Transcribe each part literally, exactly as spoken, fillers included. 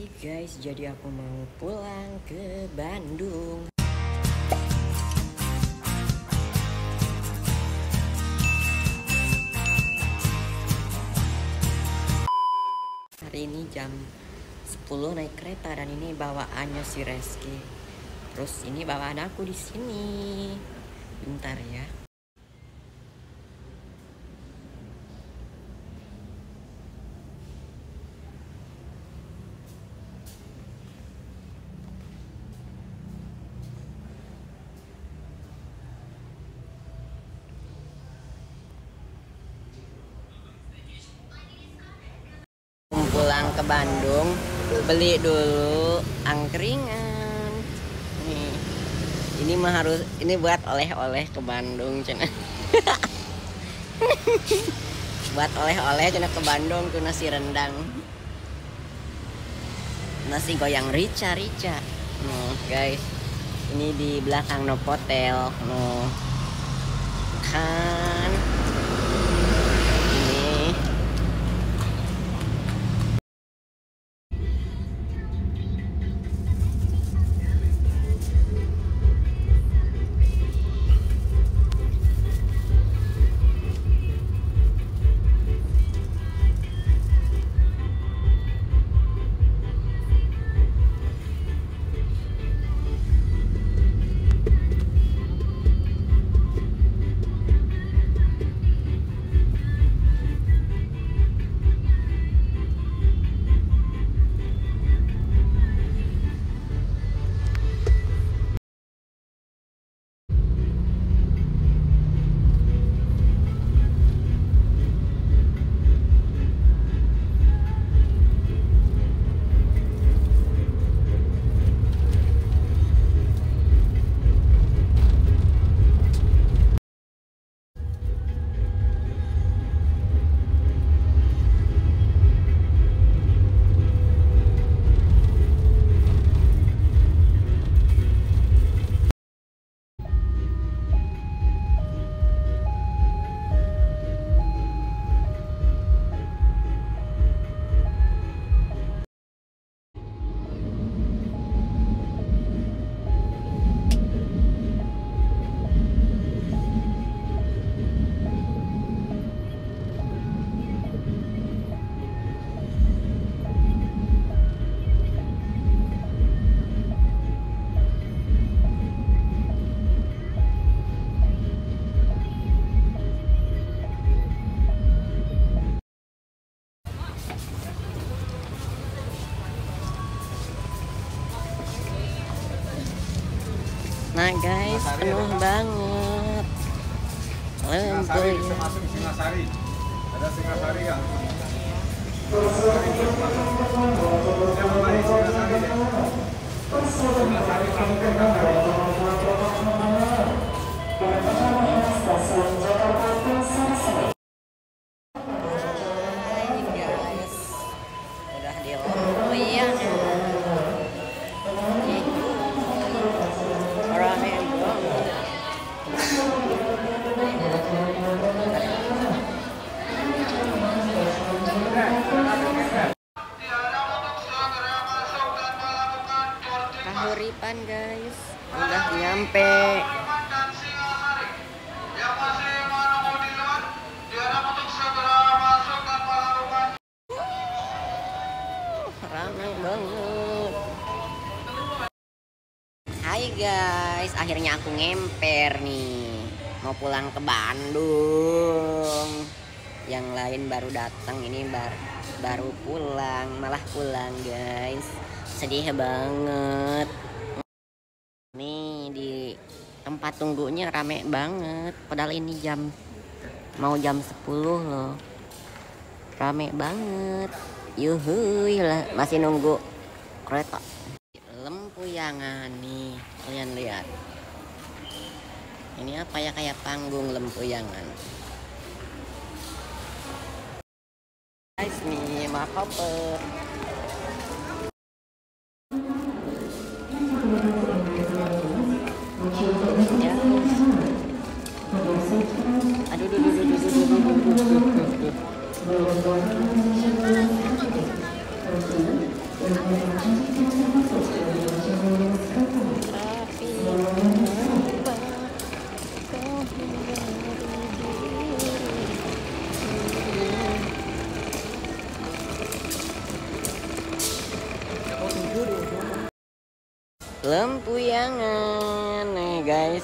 Oke guys, jadi aku mau pulang ke Bandung. Hari ini jam sepuluh naik kereta dan ini bawaannya si Reski. Terus ini bawaan aku di sini. Bentar ya. Pulang ke Bandung, beli dulu angkringan. Nih, ini mah harus, ini buat oleh-oleh ke Bandung, cina. Buat oleh-oleh cina ke Bandung tuh nasi rendang, nasi goyang rica-rica. Nih guys, ini di belakang Novotel, nih kan. Nah guys, penuh banget. Singasari bisa masuk Singasari. Ada Singasari ya? Singasari sampai Hai guys, udah di Lombok. Rame banget. Kahuripan guys, udah nyampe. Rame banget. Hai guys, akhirnya aku ngemper nih. Mau pulang ke Bandung. Yang lain baru datang, ini bar baru pulang, malah pulang guys. Sedih banget. Nih di tempat tunggunya rame banget. Padahal ini jam mau jam sepuluh loh. Rame banget. Yuhuy lah, masih nunggu kereta. Lempuyangan nih, kalian lihat. Ini apa ya, kayak panggung lempuyangan. Guys nih, maaf koper. Ya. Aduh, duh, duh, duh, duh, duh, duh, duh, duh, duh. Lampu yang aneh guys.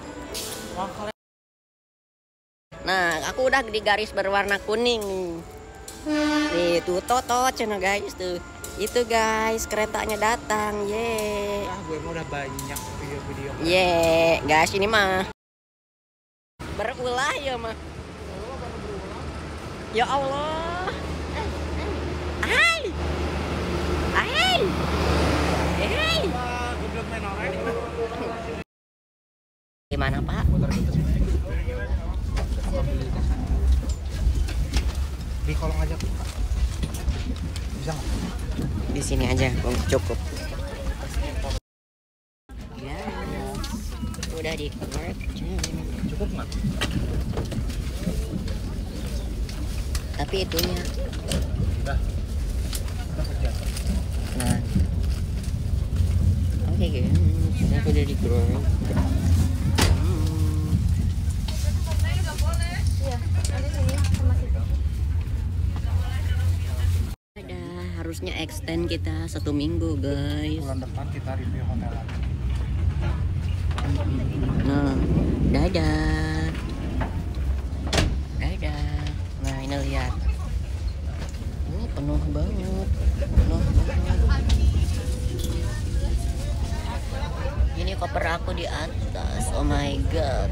Nah, aku udah di garis berwarna kuning nih. Nih, tuh Toto cina guys tuh. Itu guys, keretanya datang. Ye. Ah, gue mau udah banyak video-video. Ye, guys ini mah berulah ya mah. Ya Allah. Hai. Hai. Hai. Gimana Pak? Di kolong aja. Bisa nggak? Di sini aja, cukup. Ya, udah di work. Cukup nggak? Tapi itunya. Udah. Udah kerja. Nah. Oke guys, aku udah di work. Harusnya extend kita satu minggu guys. Bulan depan kita review hotel lagi. Nah, dadah. Dadah. Nah ini lihat. Ini penuh banget. Penuh banget. Ini koper aku di atas. Oh my god.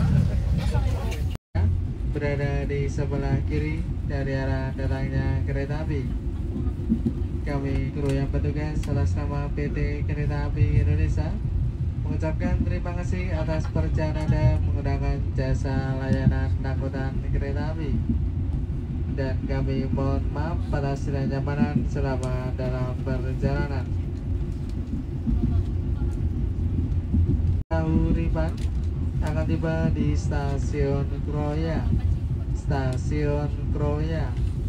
Berada di sebelah kiri dari arah datangnya kereta api. Kami kru yang bertugas atas nama P T Kereta Api Indonesia mengucapkan terima kasih atas perjalanan Anda menggunakan jasa layanan angkutan kereta api, dan kami mohon maaf atas ketidaknyamanan selama dalam perjalanan. Tahu Riban akan tiba di stasiun Kroya. Stasiun Kroya.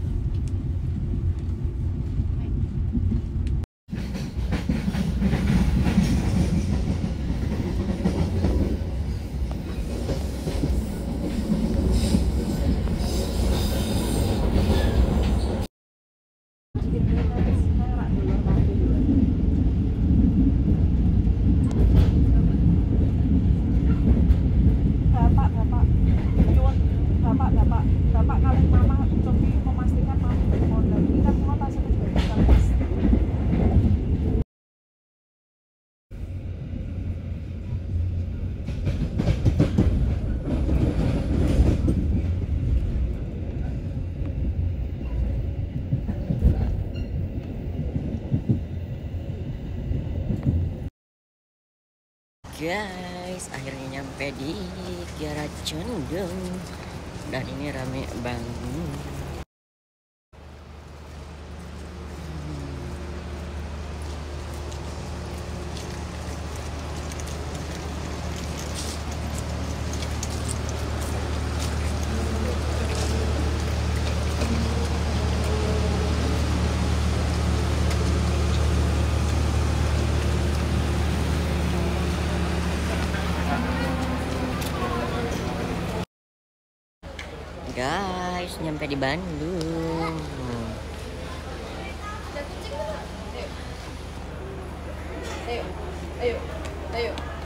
Guys, akhirnya nyampe di Kiara Condong dan ini rame banget. Guys, nyampe di Bandung. Ayo, ayo, ayo.